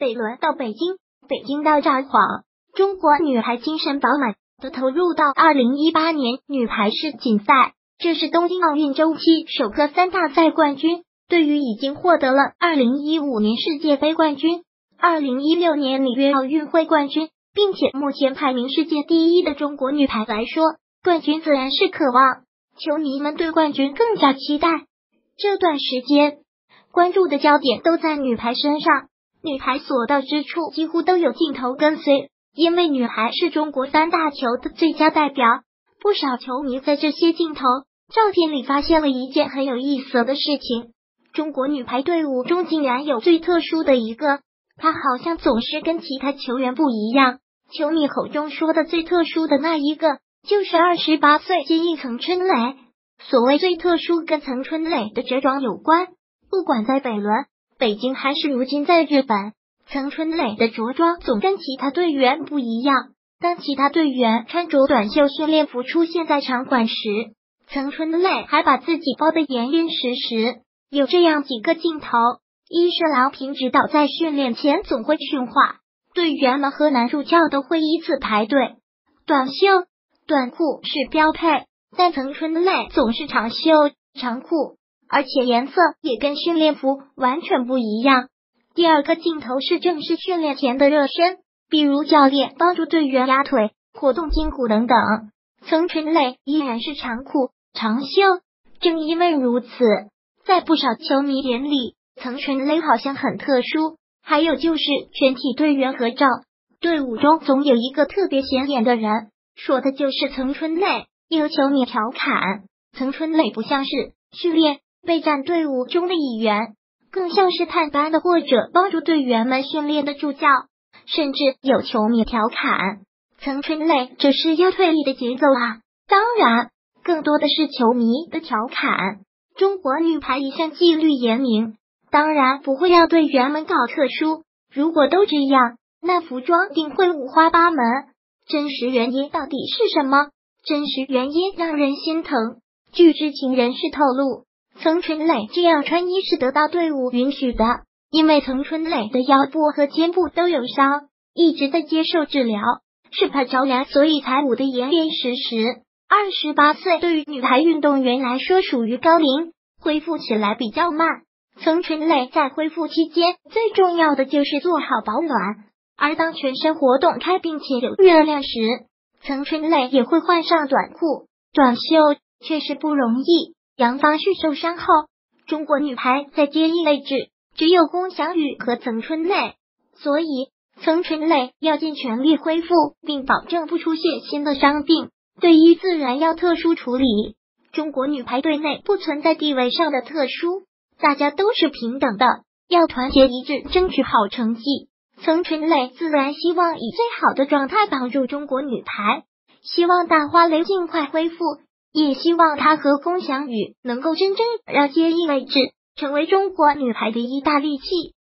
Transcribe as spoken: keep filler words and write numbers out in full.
北仑到北京，北京到札幌，中国女排精神饱满地投入到二零一八年女排世锦赛，这是东京奥运周期首个三大赛冠军。对于已经获得了二零一五年世界杯冠军、二零一六年里约奥运会冠军，并且目前排名世界第一的中国女排来说，冠军自然是渴望，球迷们对冠军更加期待。这段时间，关注的焦点都在女排身上，女排所到之处几乎都有镜头跟随，因为女排是中国三大球的最佳代表。不少球迷在这些镜头、照片里发现了一件很有意思的事情。中国女排队伍中竟然有最特殊的一个，她好像总是跟其他球员不一样。球迷口中说的最特殊的那一个，就是二十八岁接应曾春蕾。所谓最特殊，跟曾春蕾的着装有关。不管在北仑、北京还是如今在日本，曾春蕾的着装总跟其他队员不一样。当其他队员穿着短袖训练服出现在场馆时，曾春蕾还把自己包得严严实实。有这样几个镜头：一是郎平指导在训练前总会训话，队员们和男助教都会依次排队。短袖、短裤是标配，但曾春蕾总是长袖、长裤，而且颜色也跟训练服完全不一样。第二个镜头是正式训练前的热身，比如教练帮助队员压腿、活动筋骨等等。曾春蕾依然是长裤、长袖。正因为如此，在不少球迷眼里，曾春蕾好像很特殊。还有就是全体队员合照，队伍中总有一个特别显眼的人，说的就是曾春蕾。有球迷调侃，曾春蕾不像是训练备战队伍中的一员，更像是探班的或者帮助队员们训练的助教。甚至有球迷调侃，曾春蕾这是要退役的节奏啊！当然，更多的是球迷的调侃。中国女排一向纪律严明，当然不会让队员们搞特殊。如果都这样，那服装定会五花八门。真实原因到底是什么？真实原因让人心疼。据知情人士透露，曾春蕾这样穿衣是得到队伍允许的，因为曾春蕾的腰部和肩部都有伤，一直在接受治疗，是怕着凉，所以才捂得严严实实。二十八岁对于女排运动员来说属于高龄，恢复起来比较慢。曾春蕾在恢复期间最重要的就是做好保暖，而当全身活动开并且有热量时，曾春蕾也会换上短裤、短袖，确实不容易。杨方旭受伤后，中国女排在接应位置只有龚翔宇和曾春蕾，所以曾春蕾要尽全力恢复，并保证不出现新的伤病。队医自然要特殊处理。中国女排队内不存在地位上的特殊，大家都是平等的，要团结一致，争取好成绩。曾春蕾自然希望以最好的状态帮助中国女排，希望大花蕾尽快恢复，也希望她和龚翔宇能够真正让接应位置成为中国女排的一大利器。